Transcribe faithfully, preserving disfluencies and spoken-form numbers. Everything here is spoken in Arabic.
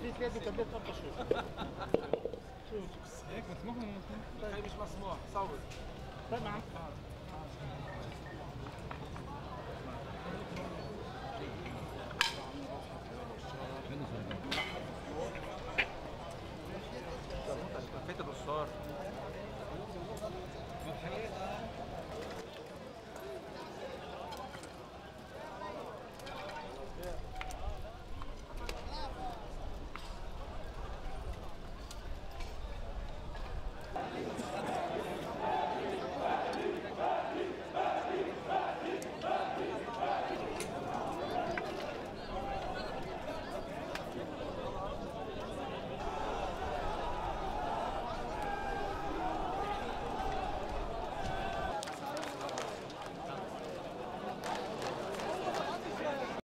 فيك يده كبير طبطة شوف. شوف هيك مسموح ولا مسموح؟ هي مش مسموح صور. طيب عم